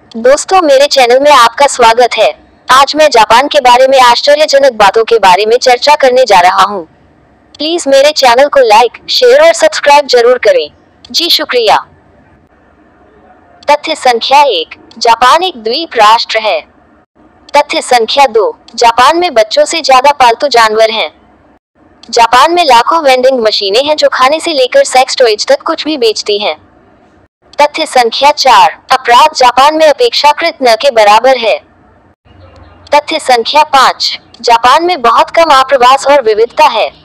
दोस्तों, मेरे चैनल में आपका स्वागत है। आज मैं जापान के बारे में आश्चर्यजनक बातों के बारे में चर्चा करने जा रहा हूँ। प्लीज मेरे चैनल को लाइक, शेयर और सब्सक्राइब जरूर करें। जी शुक्रिया। तथ्य संख्या 1, जापान एक द्वीप राष्ट्र है। तथ्य संख्या 2, जापान में बच्चों से ज्यादा पालतू जानवर हैं। जापान में लाखों वेंडिंग मशीनें हैं जो खाने से लेकर सेक्स टॉयज तक कुछ भी बेचती हैं। तथ्य संख्या 4, अपराध जापान में अपेक्षाकृत न के बराबर है। तथ्य संख्या 5, जापान में बहुत कम आप्रवास और विविधता है।